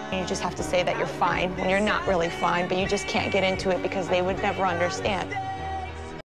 You just have to say that you're fine when you're not really fine, but you just can't get into it because they would never understand.